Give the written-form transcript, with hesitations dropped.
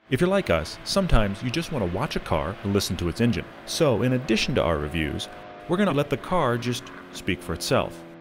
If you're like us, sometimes you just want to watch a car and listen to its engine. So in addition to our reviews, we're going to let the car just speak for itself.